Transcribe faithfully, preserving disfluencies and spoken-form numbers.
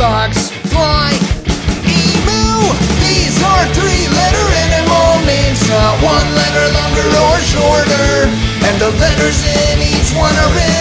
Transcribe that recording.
fox, fly, emu. These are three-letter animal names, not one letter longer or shorter, and the letters in each one are